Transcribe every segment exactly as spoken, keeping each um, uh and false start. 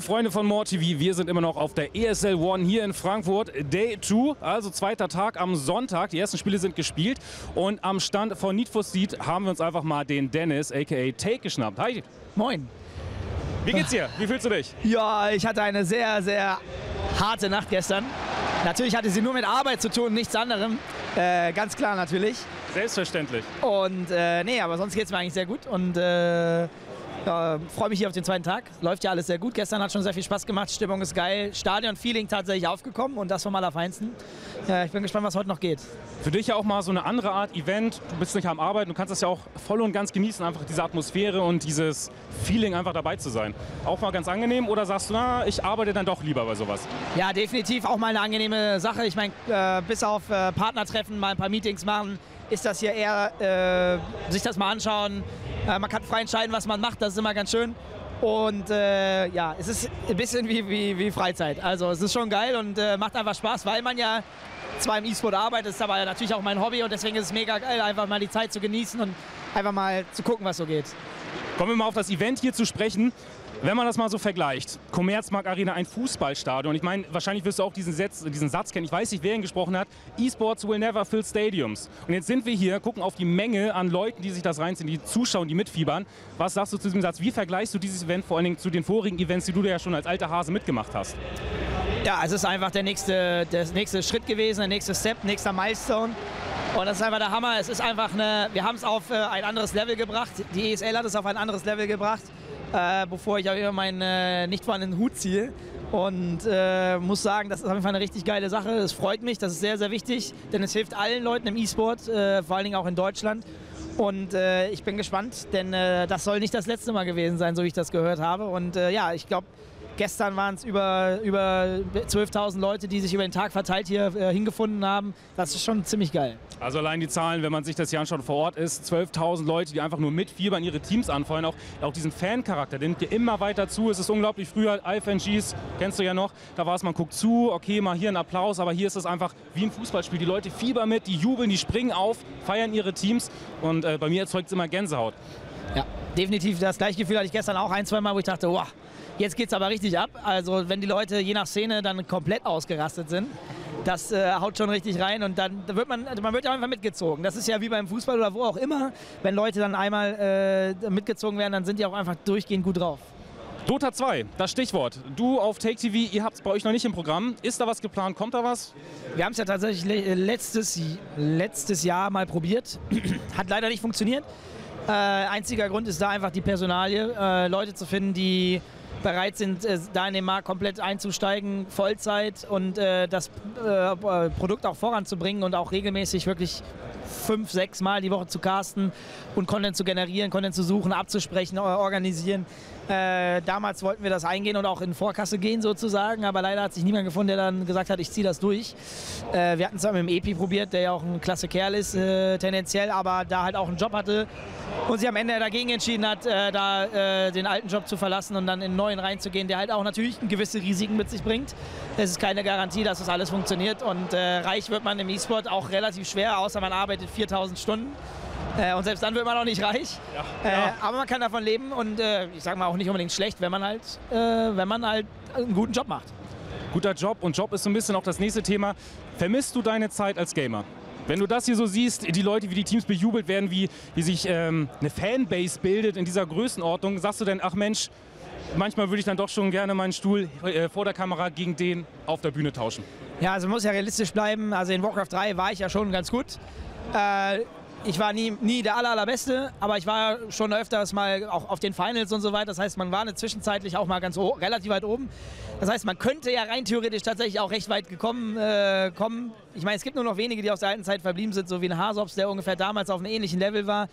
Freunde von MoreTV, wir sind immer noch auf der E S L One hier in Frankfurt. Day zwei, also zweiter Tag am Sonntag. Die ersten Spiele sind gespielt und am Stand von Need for Speed haben wir uns einfach mal den Dennis, aka Take, geschnappt. Hi. Moin. Wie geht's dir? Wie fühlst du dich? Ja, ich hatte eine sehr, sehr harte Nacht gestern. Natürlich hatte sie nur mit Arbeit zu tun, nichts anderem. Äh, ganz klar natürlich. Selbstverständlich. Und äh, nee, aber sonst geht's mir eigentlich sehr gut und äh, ja, freue mich hier auf den zweiten Tag. Läuft ja alles sehr gut. Gestern hat schon sehr viel Spaß gemacht. Stimmung ist geil. Stadion-Feeling tatsächlich aufgekommen und das vom Allerfeinsten. Ja, ich bin gespannt, was heute noch geht. Für dich ja auch mal so eine andere Art Event. Du bist nicht am Arbeiten, du kannst das ja auch voll und ganz genießen, einfach diese Atmosphäre und dieses Feeling einfach dabei zu sein. Auch mal ganz angenehm oder sagst du, na, ich arbeite dann doch lieber bei sowas? Ja, definitiv auch mal eine angenehme Sache. Ich meine, äh, bis auf äh, Partnertreffen, mal ein paar Meetings machen, ist das hier eher, äh, sich das mal anschauen. Äh, man kann frei entscheiden, was man macht, das ist immer ganz schön. Und äh, ja, es ist ein bisschen wie, wie, wie Freizeit. Also es ist schon geil und äh, macht einfach Spaß, weil man ja zwar im E-Sport arbeitet, ist aber natürlich auch mein Hobby und deswegen ist es mega geil, einfach mal die Zeit zu genießen und einfach mal zu gucken, was so geht. Kommen wir mal auf das Event hier zu sprechen. Wenn man das mal so vergleicht, Commerzbank Arena, ein Fußballstadion. Ich meine, wahrscheinlich wirst du auch diesen Satz, diesen Satz kennen. Ich weiß nicht, wer ihn gesprochen hat. E-Sports will never fill stadiums. Und jetzt sind wir hier, gucken auf die Menge an Leuten, die sich das reinziehen, die zuschauen, die mitfiebern. Was sagst du zu diesem Satz? Wie vergleichst du dieses Event vor allen Dingen zu den vorigen Events, die du ja schon als alter Hase mitgemacht hast? Ja, es ist einfach der nächste, der nächste Schritt gewesen, der nächste Step, nächster Milestone. Und das ist einfach der Hammer. Es ist einfach eine, wir haben es auf äh, ein anderes Level gebracht. Die E S L hat es auf ein anderes Level gebracht. Äh, bevor ich auch immer meinen äh, nicht vorhandenen Hut ziehe. Und äh, muss sagen, das ist auf jeden Fall eine richtig geile Sache. Es freut mich, das ist sehr, sehr wichtig, denn es hilft allen Leuten im E-Sport, äh, vor allen Dingen auch in Deutschland. Und äh, ich bin gespannt, denn äh, das soll nicht das letzte Mal gewesen sein, so wie ich das gehört habe. Und äh, ja, ich glaube, gestern waren es über, über zwölftausend Leute, die sich über den Tag verteilt hier äh, hingefunden haben. Das ist schon ziemlich geil. Also allein die Zahlen, wenn man sich das hier anschaut, vor Ort ist, zwölftausend Leute, die einfach nur mitfiebern, ihre Teams anfeuern. Auch, auch diesen Fan-Charakter, der nimmt dir immer weiter zu. Es ist unglaublich. Früher I F N Gs, kennst du ja noch, da war es, man guckt zu, okay, mal hier ein Applaus, aber hier ist es einfach wie ein Fußballspiel. Die Leute fiebern mit, die jubeln, die springen auf, feiern ihre Teams und äh, bei mir erzeugt es immer Gänsehaut. Ja, definitiv das gleiche Gefühl hatte ich gestern auch ein, zwei Mal, wo ich dachte, wow, jetzt geht's aber richtig ab. Also wenn die Leute je nach Szene dann komplett ausgerastet sind, das äh, haut schon richtig rein und dann wird man, man wird ja einfach mitgezogen. Das ist ja wie beim Fußball oder wo auch immer. Wenn Leute dann einmal äh, mitgezogen werden, dann sind die auch einfach durchgehend gut drauf. Dota zwei, das Stichwort. Du auf Take T V, ihr habt es bei euch noch nicht im Programm. Ist da was geplant? Kommt da was? Wir haben es ja tatsächlich letztes, letztes Jahr mal probiert. Hat leider nicht funktioniert. Äh, einziger Grund ist da einfach die Personalie. Äh, Leute zu finden, die bereit sind, äh, da in den Markt komplett einzusteigen, Vollzeit und äh, das äh, Produkt auch voranzubringen und auch regelmäßig wirklich fünf, sechs Mal die Woche zu casten und Content zu generieren, Content zu suchen, abzusprechen, organisieren. Äh, damals wollten wir das eingehen und auch in Vorkasse gehen sozusagen, aber leider hat sich niemand gefunden, der dann gesagt hat, ich ziehe das durch. Äh, wir hatten es mit dem Epi probiert, der ja auch ein klasse Kerl ist, äh, tendenziell, aber da halt auch einen Job hatte und sich am Ende dagegen entschieden hat, äh, da äh, den alten Job zu verlassen und dann in einen neuen reinzugehen, der halt auch natürlich gewisse Risiken mit sich bringt. Es ist keine Garantie, dass das alles funktioniert und äh, reich wird man im E-Sport auch relativ schwer, außer man arbeitet viertausend Stunden. Äh, und selbst dann wird man auch nicht reich. Ja, ja. Äh, aber man kann davon leben und äh, ich sage mal auch nicht unbedingt schlecht, wenn man halt, äh, wenn man halt einen guten Job macht. Guter Job und Job ist so ein bisschen auch das nächste Thema. Vermisst du deine Zeit als Gamer? Wenn du das hier so siehst, die Leute, wie die Teams bejubelt werden, wie, wie sich ähm, eine Fanbase bildet in dieser Größenordnung, sagst du denn, ach Mensch, manchmal würde ich dann doch schon gerne meinen Stuhl äh, vor der Kamera gegen den auf der Bühne tauschen? Ja, also man muss ja realistisch bleiben. Also in Warcraft drei war ich ja schon ganz gut. Äh, Ich war nie, nie der aller, allerbeste, aber ich war schon öfters mal auch auf den Finals und so weiter. Das heißt, man war eine zwischenzeitlich auch mal ganz relativ weit oben. Das heißt, man könnte ja rein theoretisch tatsächlich auch recht weit gekommen äh, kommen. Ich meine, es gibt nur noch wenige, die aus der alten Zeit verblieben sind, so wie ein Hasops, der ungefähr damals auf einem ähnlichen Level war.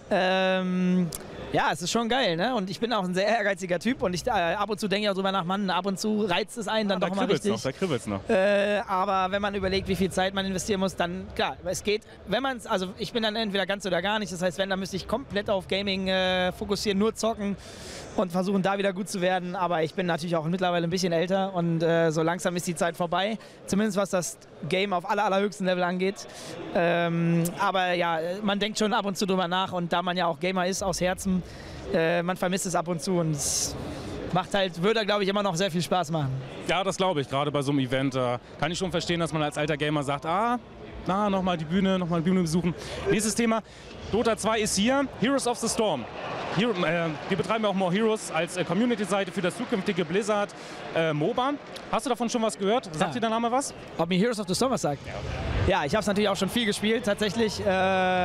Ähm, ja, es ist schon geil, ne? Und ich bin auch ein sehr ehrgeiziger Typ und ich äh, ab und zu denke ich auch drüber nach, Mann, ab und zu reizt es einen dann ja, doch da mal richtig. Noch, da kribbelt's noch. Äh, aber wenn man überlegt, wie viel Zeit man investieren muss, dann klar, es geht, wenn man es, also ich bin dann entweder ganz oder gar nicht, das heißt, wenn, dann müsste ich komplett auf Gaming äh, fokussieren, nur zocken und versuchen, da wieder gut zu werden. Aber ich bin natürlich auch mittlerweile ein bisschen älter und äh, so langsam ist die Zeit vorbei, zumindest was das Game auf aller, allerhöchsten Level angeht. Ähm, aber ja, man denkt schon ab und zu drüber nach und da man ja auch Gamer ist aus Herzen, äh, man vermisst es ab und zu und es, macht halt, würde, glaube ich, immer noch sehr viel Spaß machen. Ja, das glaube ich. Gerade bei so einem Event äh, kann ich schon verstehen, dass man als alter Gamer sagt, ah, na, nochmal die Bühne, nochmal die Bühne besuchen. Nächstes Thema, Dota zwei ist hier, Heroes of the Storm. Hero, äh, wir betreiben ja auch More Heroes als äh, Community-Seite für das zukünftige Blizzard äh, MOBA. Hast du davon schon was gehört? Sagt ja. dir der Name was? Ob mir Heroes of the Storm was sagt? Ja, ja ich habe es natürlich auch schon viel gespielt, tatsächlich. Äh,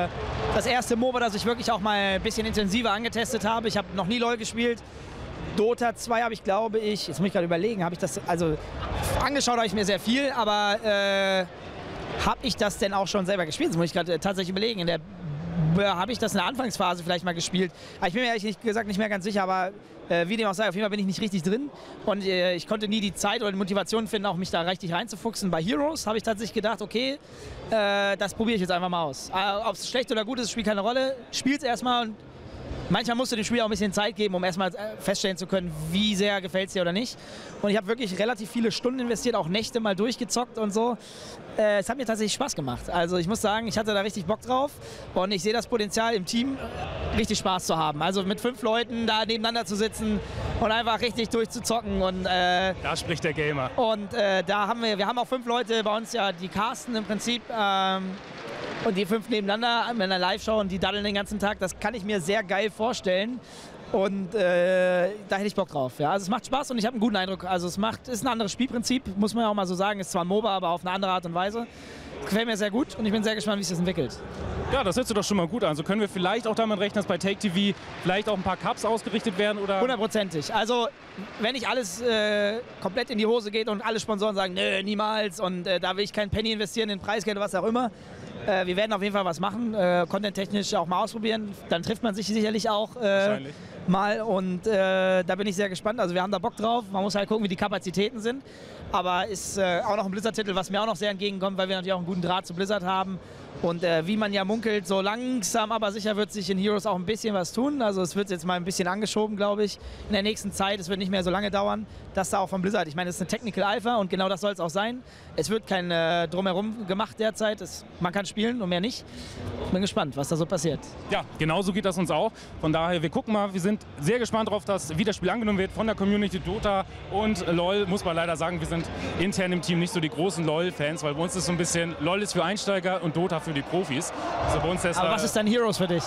das erste MOBA, das ich wirklich auch mal ein bisschen intensiver angetestet habe. Ich habe noch nie LoL gespielt. Dota zwei habe ich, glaube ich, jetzt muss ich gerade überlegen, habe ich das, also angeschaut habe ich mir sehr viel, aber äh, habe ich das denn auch schon selber gespielt? Das muss ich gerade äh, tatsächlich überlegen. In der habe ich das in der Anfangsphase vielleicht mal gespielt. Ich bin mir ehrlich gesagt nicht mehr ganz sicher, aber äh, wie dem auch sei, auf jeden Fall bin ich nicht richtig drin. Und äh, ich konnte nie die Zeit oder die Motivation finden, auch mich da richtig reinzufuchsen. Bei Heroes habe ich tatsächlich gedacht, okay, äh, das probiere ich jetzt einfach mal aus. Äh, Ob es schlecht oder gut ist, spielt keine Rolle. Spielt es erstmal und manchmal musst du dem Spiel auch ein bisschen Zeit geben, um erstmal feststellen zu können, wie sehr gefällt es dir oder nicht. Und ich habe wirklich relativ viele Stunden investiert, auch Nächte mal durchgezockt und so. Äh, es hat mir tatsächlich Spaß gemacht. Also ich muss sagen, ich hatte da richtig Bock drauf und ich sehe das Potenzial im Team, richtig Spaß zu haben. Also mit fünf Leuten da nebeneinander zu sitzen und einfach richtig durchzuzocken. Und, äh, da spricht der Gamer. Und äh, da haben wir, wir haben auch fünf Leute bei uns, ja, die casten im Prinzip. Ähm, Und die fünf nebeneinander mit einer Live-Show und die daddeln den ganzen Tag, das kann ich mir sehr geil vorstellen. Und äh, da hätte ich Bock drauf. Ja. Also es macht Spaß und ich habe einen guten Eindruck. Also es macht, ist ein anderes Spielprinzip, muss man ja auch mal so sagen. Ist zwar ein MOBA, aber auf eine andere Art und Weise. Das gefällt mir sehr gut und ich bin sehr gespannt, wie sich das entwickelt. Ja, das hört sich doch schon mal gut an. Also können wir vielleicht auch damit rechnen, dass bei Take T V vielleicht auch ein paar Cups ausgerichtet werden? Oder? Hundertprozentig. Also wenn nicht alles äh, komplett in die Hose geht und alle Sponsoren sagen, nö, niemals und äh, da will ich keinen Penny investieren in Preisgeld oder was auch immer. Äh, wir werden auf jeden Fall was machen, äh, content-technisch auch mal ausprobieren. Dann trifft man sich sicherlich auch äh, mal und äh, da bin ich sehr gespannt. Also wir haben da Bock drauf. Man muss halt gucken, wie die Kapazitäten sind. Aber ist äh, auch noch ein Blizzard-Titel, was mir auch noch sehr entgegenkommt, weil wir natürlich auch einen guten Draht zu Blizzard haben. Und äh, wie man ja munkelt, so langsam aber sicher wird sich in Heroes auch ein bisschen was tun. Also es wird jetzt mal ein bisschen angeschoben, glaube ich, in der nächsten Zeit. Es wird nicht mehr so lange dauern, dass da auch von Blizzard, ich meine, es ist eine Technical Alpha und genau das soll es auch sein. Es wird kein äh, Drumherum gemacht derzeit. Es, man kann spielen und mehr nicht. Bin gespannt, was da so passiert. Ja, genau so geht das uns auch. Von daher, wir gucken mal, wir sind sehr gespannt darauf, dass wie das Spiel angenommen wird von der Community. Dota und LoL, muss man leider sagen, wir sind intern im Team nicht so die großen LoL-Fans, weil bei uns ist so ein bisschen, LoL ist für Einsteiger und Dota für die Profis. Also bei uns ist, Aber was ist dann Heroes für dich?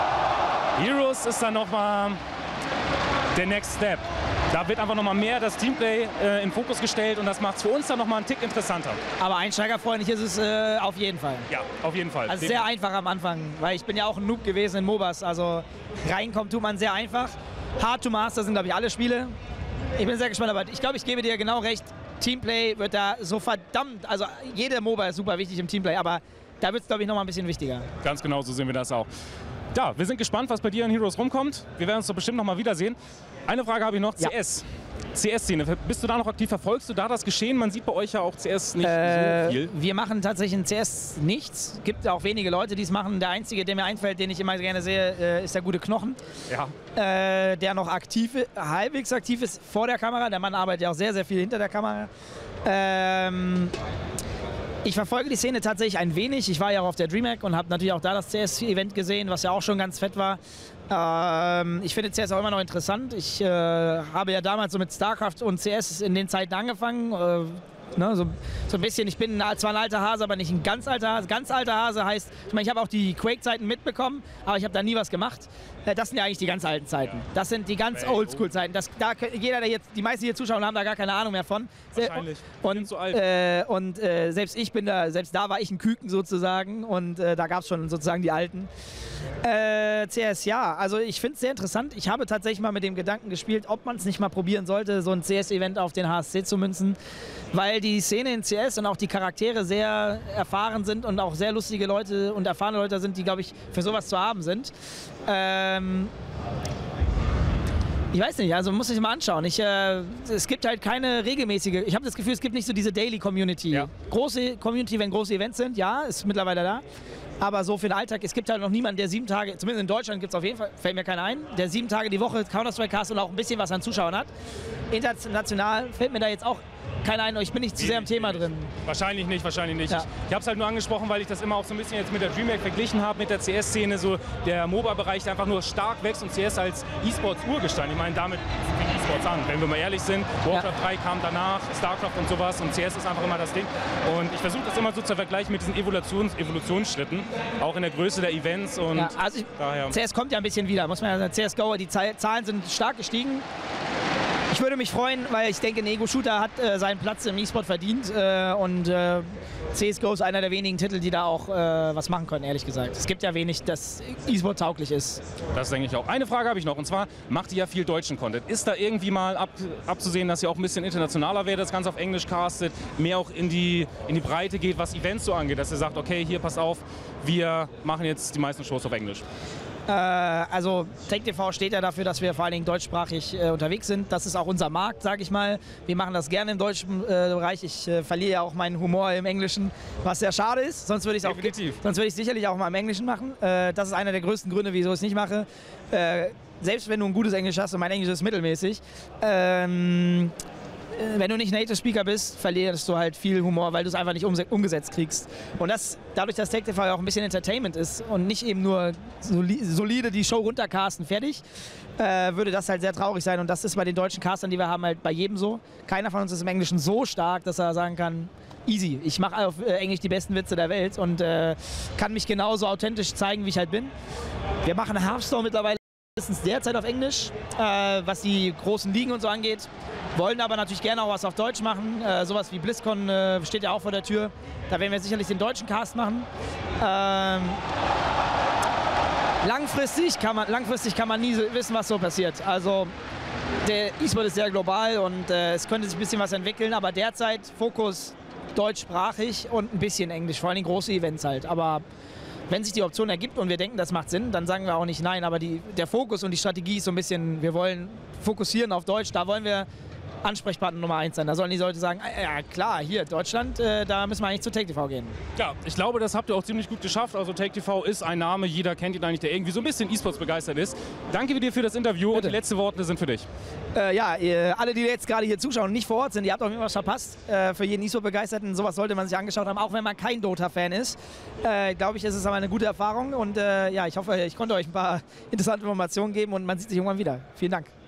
Heroes ist dann nochmal der Next Step. Da wird einfach nochmal mehr das Teamplay äh, in Fokus gestellt und das macht es für uns dann nochmal einen Tick interessanter. Aber einsteigerfreundlich ist es äh, auf jeden Fall. Ja, auf jeden Fall. Also sehr einfach am Anfang, weil ich bin ja auch ein Noob gewesen in MOBAs. Also reinkommt tut man sehr einfach. Hard to Master sind, glaube ich, alle Spiele. Ich bin sehr gespannt, aber ich glaube, ich gebe dir genau recht. Teamplay wird da so verdammt, also jede MOBA ist super wichtig im Teamplay, aber da wird es, glaube ich, noch mal ein bisschen wichtiger. Ganz genau, so sehen wir das auch. Ja, wir sind gespannt, was bei dir in Heroes rumkommt. Wir werden uns doch bestimmt noch mal wiedersehen. Eine Frage habe ich noch, ja. C S. C S-Szene, bist du da noch aktiv? Verfolgst du da das Geschehen? Man sieht bei euch ja auch C S nicht äh, so viel. Wir machen tatsächlich in C S nichts. Es gibt auch wenige Leute, die es machen. Der einzige, der mir einfällt, den ich immer gerne sehe, äh, ist der gute Knochen. Ja. Äh, der noch aktiv, halbwegs aktiv ist vor der Kamera. Der Mann arbeitet ja auch sehr, sehr viel hinter der Kamera. Ähm, Ich verfolge die Szene tatsächlich ein wenig. Ich war ja auch auf der DreamHack und habe natürlich auch da das C S-Event gesehen, was ja auch schon ganz fett war. Ähm, ich finde C S auch immer noch interessant. Ich äh, habe ja damals so mit StarCraft und C S in den Zeiten angefangen. Äh, ne, so, so ein bisschen, ich bin zwar ein alter Hase, aber nicht ein ganz alter Hase. Ganz alter Hase heißt, ich meine, ich habe auch die Quake-Zeiten mitbekommen, aber ich habe da nie was gemacht. Äh, das sind ja eigentlich die ganz alten Zeiten. Das sind die ganz Oldschool-Zeiten. Das, da, jeder, der jetzt, die meisten hier zuschauen, haben da gar keine Ahnung mehr von. Wahrscheinlich. Und, so alt. Äh, und äh, selbst ich bin da, selbst da war ich ein Küken sozusagen und äh, da gab es schon sozusagen die Alten. Äh, C S, ja, also ich finde es sehr interessant. Ich habe tatsächlich mal mit dem Gedanken gespielt, ob man es nicht mal probieren sollte, so ein C S-Event auf den H S C zu münzen, weil die Szene in C S und auch die Charaktere sehr erfahren sind und auch sehr lustige Leute und erfahrene Leute sind, die, glaube ich, für sowas zu haben sind. Ähm, Ich weiß nicht, also muss ich mal anschauen. Ich, äh, es gibt halt keine regelmäßige, ich habe das Gefühl, es gibt nicht so diese Daily Community. Ja. Große Community, wenn große Events sind, ja, ist mittlerweile da. Aber so für den Alltag, es gibt halt noch niemanden, der sieben Tage, zumindest in Deutschland gibt es auf jeden Fall, fällt mir keiner ein, der sieben Tage die Woche Counter-Strike cast und auch ein bisschen was an Zuschauern hat. International fällt mir da jetzt auch keiner ein, ich bin nicht zu sehr im Thema drin. Wahrscheinlich nicht, wahrscheinlich nicht. Ja. Ich, ich habe es halt nur angesprochen, weil ich das immer auch so ein bisschen jetzt mit der DreamHack verglichen habe, mit der C S-Szene, so der MOBA-Bereich, der einfach nur stark wächst und C S als E-Sports-Urgestein. Ich meine, damit E-Sports an. Wenn wir mal ehrlich sind, Warcraft ja. drei kam danach, Starcraft und sowas und C S ist einfach immer das Ding. Und ich versuche das immer so zu vergleichen mit diesen Evolutions Evolutionsschritten, auch in der Größe der Events und ja, also ich, daher. C S kommt ja ein bisschen wieder, muss man ja sagen. C S G O, die Zahlen sind stark gestiegen. Ich würde mich freuen, weil ich denke, ein Ego-Shooter hat äh, seinen Platz im E-Sport verdient äh, und äh, C S G O ist einer der wenigen Titel, die da auch äh, was machen können, ehrlich gesagt. Es gibt ja wenig, das E-Sport tauglich ist. Das denke ich auch. Eine Frage habe ich noch und zwar, macht ihr ja viel deutschen Content. Ist da irgendwie mal ab, abzusehen, dass ihr auch ein bisschen internationaler werdet, das Ganze auf Englisch castet, mehr auch in die, in die Breite geht, was Events so angeht, dass ihr sagt, okay, hier passt auf, wir machen jetzt die meisten Shows auf Englisch? Also TechTV steht ja dafür, dass wir vor allen Dingen deutschsprachig äh, unterwegs sind. Das ist auch unser Markt, sage ich mal. Wir machen das gerne im deutschen äh, Bereich. Ich äh, verliere ja auch meinen Humor im Englischen, was sehr schade ist. Sonst würde ich es sonst würde ich sicherlich auch mal im Englischen machen. Äh, das ist einer der größten Gründe, wieso ich es nicht mache. Äh, selbst wenn du ein gutes Englisch hast und mein Englisch ist mittelmäßig. Ähm, Wenn du nicht Native Speaker bist, verlierst du halt viel Humor, weil du es einfach nicht umgesetzt kriegst. Und das, dadurch, dass TechTV ja auch ein bisschen Entertainment ist und nicht eben nur solide die Show runtercasten, fertig, äh, würde das halt sehr traurig sein. Und das ist bei den deutschen Castern, die wir haben, halt bei jedem so. Keiner von uns ist im Englischen so stark, dass er sagen kann, easy, ich mache auf Englisch die besten Witze der Welt und äh, kann mich genauso authentisch zeigen, wie ich halt bin. Wir machen Hearthstone mittlerweile mindestens derzeit auf Englisch, äh, was die großen Ligen und so angeht. Wollen aber natürlich gerne auch was auf Deutsch machen. Äh, sowas wie BlizzCon äh, steht ja auch vor der Tür. Da werden wir sicherlich den deutschen Cast machen. Ähm, langfristig, kann man, langfristig kann man nie so wissen, was so passiert. Also der E-Sport ist sehr global und äh, es könnte sich ein bisschen was entwickeln. Aber derzeit Fokus deutschsprachig und ein bisschen Englisch. Vor allem große Events halt. Aber wenn sich die Option ergibt und wir denken, das macht Sinn, dann sagen wir auch nicht nein. Aber die, der Fokus und die Strategie ist so ein bisschen, wir wollen fokussieren auf Deutsch. Da wollen wir Ansprechpartner Nummer eins sein. Da sollen die Leute sagen, ja klar, hier Deutschland, äh, da müssen wir eigentlich zu TechTV gehen. Ja, ich glaube, das habt ihr auch ziemlich gut geschafft. Also TechTV ist ein Name, jeder kennt ihn eigentlich, der irgendwie so ein bisschen E-Sports begeistert ist. Danke dir für das Interview. Bitte. Und die letzten Worte sind für dich. Äh, ja, ihr, alle, die jetzt gerade hier zuschauen und nicht vor Ort sind, ihr habt auch was verpasst. Äh, für jeden E-Sport-Begeisterten, sowas sollte man sich angeschaut haben, auch wenn man kein Dota-Fan ist. Äh, Glaube ich, ist es aber eine gute Erfahrung und äh, ja, ich hoffe, ich konnte euch ein paar interessante Informationen geben und man sieht sich irgendwann wieder. Vielen Dank.